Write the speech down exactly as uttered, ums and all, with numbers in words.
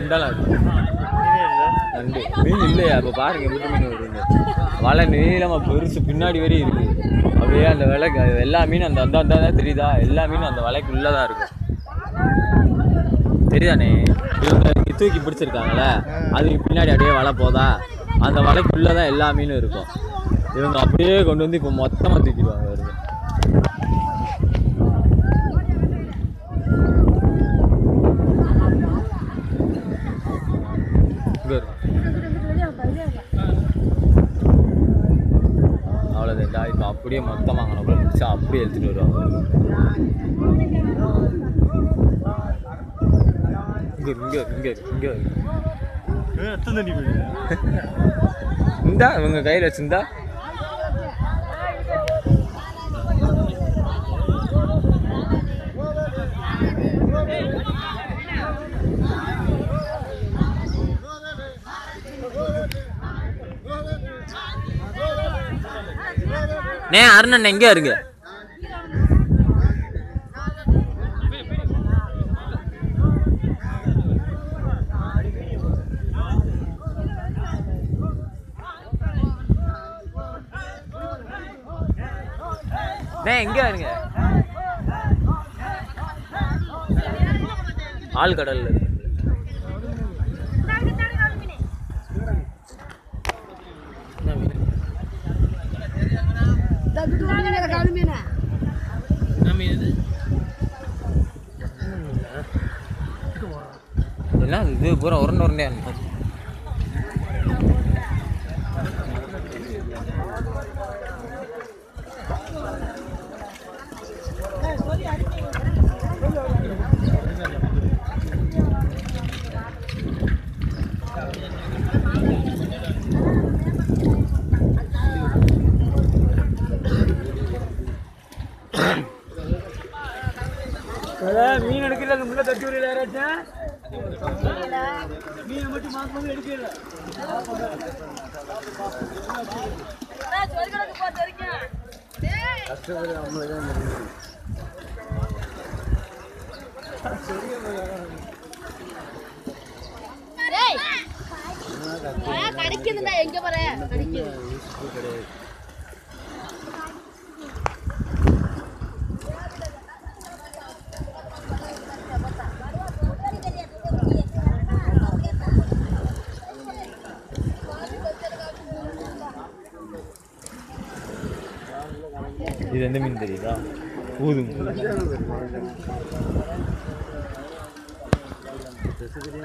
நண்டெல்லாம் இருக்கு. நண்டு மீன் இல்லையா? இப்போ பாருங்க எப்படி மீன் வருங்க. வலை நீளமாக பெருசு பின்னாடி வரையும் இருக்குது. அப்படியே அந்த விலைக்கு எல்லா மீனும் அந்த அந்த அந்த தெரியுதா? எல்லா மீனும் அந்த வலைக்குள்ளே தான் இருக்கும். தெரியுதானே? இவங்க தூக்கி பிடிச்சிருக்காங்களே, அதுக்கு பின்னாடி அப்படியே வலை போதா, அந்த வலைக்குள்ளே தான் எல்லா மீனும் இருக்கும். இவங்க அப்படியே கொண்டு வந்து இப்போ மொத்தமாக தூக்கிடுவாங்க. வருது அவ்வளோதான். இப்போ அப்படியே மொத்தமாக நம்மளை பிடிச்சா அப்படியே எடுத்துகிட்டு வருவாங்க. இங்கே இங்கே இங்கே இங்கே இந்தா இவங்க கையில் வச்சுருந்தா நே அருணன் எங்கே இருங்க? நே எங்கே இருங்க? ஆழ்கடல்ல என்ன இது பூரா உருண்டை உருண்டையா இருக்கு. மீன் எடுக்கல முள்ள தட்டி விடல யாராச்சும் மீன் மட்டும் மாசம் எடுக்கல. கிடைக்குதுடா எங்க போற கிடைக்குது. இது எந்த மீன் தெரியுதா? ஊதும்.